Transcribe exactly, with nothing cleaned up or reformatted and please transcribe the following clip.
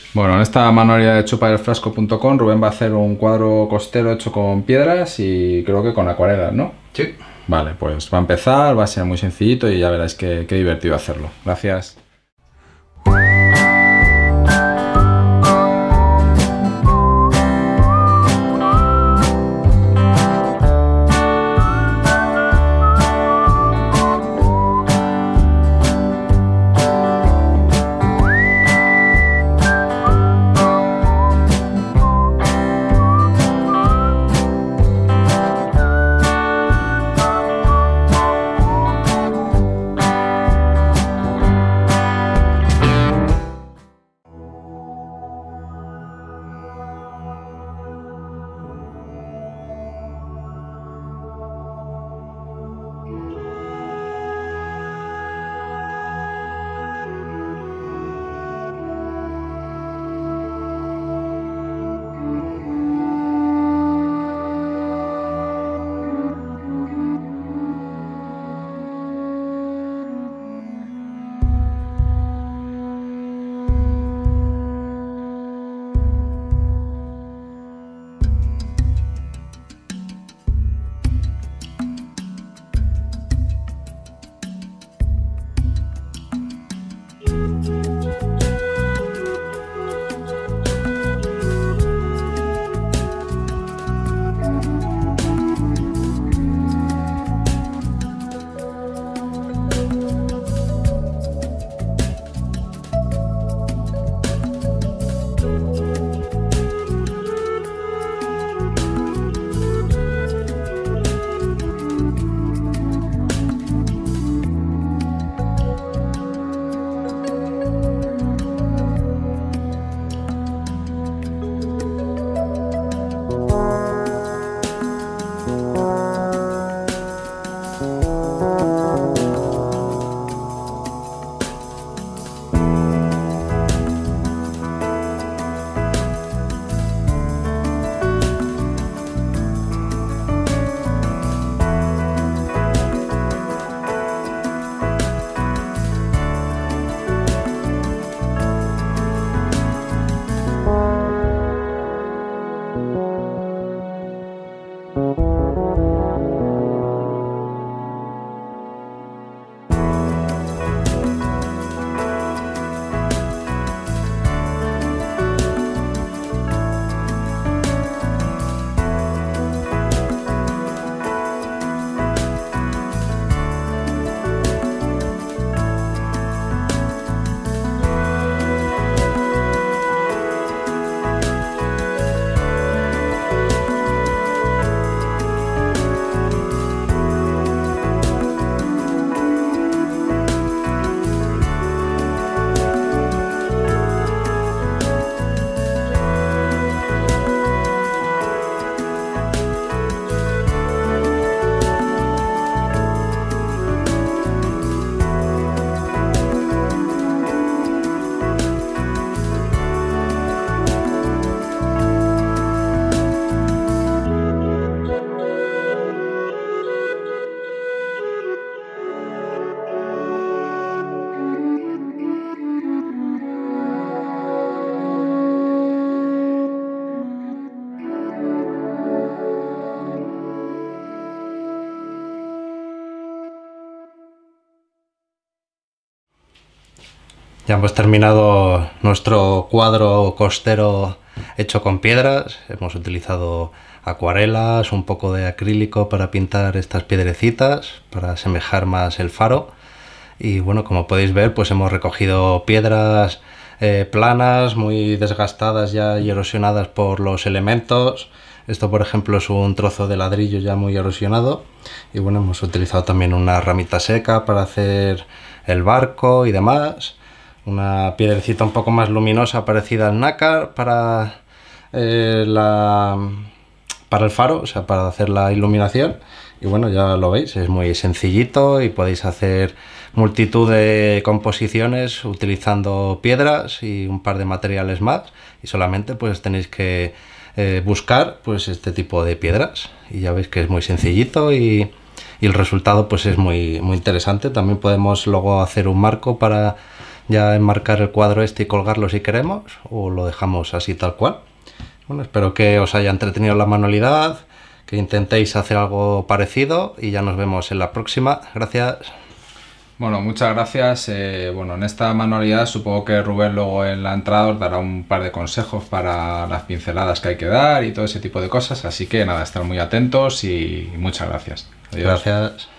Bueno, en esta manualidad de chupa del frasco punto com Rubén va a hacer un cuadro costero hecho con piedras y creo que con acuarelas, ¿no? Sí. Vale, pues va a empezar, va a ser muy sencillito y ya veréis qué, qué divertido hacerlo. Gracias. Ya hemos terminado nuestro cuadro costero hecho con piedras. Hemos utilizado acuarelas, un poco de acrílico para pintar estas piedrecitas, para asemejar más el faro. Y bueno, como podéis ver, pues hemos recogido piedras eh, planas, muy desgastadas ya y erosionadas por los elementos. Esto, por ejemplo, es un trozo de ladrillo ya muy erosionado. Y bueno, hemos utilizado también una ramita seca para hacer el barco y demás. Una piedrecita un poco más luminosa parecida al nácar para, eh, la, para el faro, o sea, para hacer la iluminación. Y bueno, ya lo veis, es muy sencillito y podéis hacer multitud de composiciones utilizando piedras y un par de materiales más. Y solamente pues tenéis que eh, buscar pues este tipo de piedras. Y ya veis que es muy sencillito y, y el resultado pues es muy, muy interesante. También podemos luego hacer un marco para ya enmarcar el cuadro este y colgarlo si queremos, o lo dejamos así tal cual. Bueno, espero que os haya entretenido la manualidad, que intentéis hacer algo parecido y ya nos vemos en la próxima. Gracias. Bueno, muchas gracias. Eh, bueno, en esta manualidad supongo que Rubén luego en la entrada os dará un par de consejos para las pinceladas que hay que dar y todo ese tipo de cosas. Así que nada, estar muy atentos y muchas gracias. Adiós. Gracias.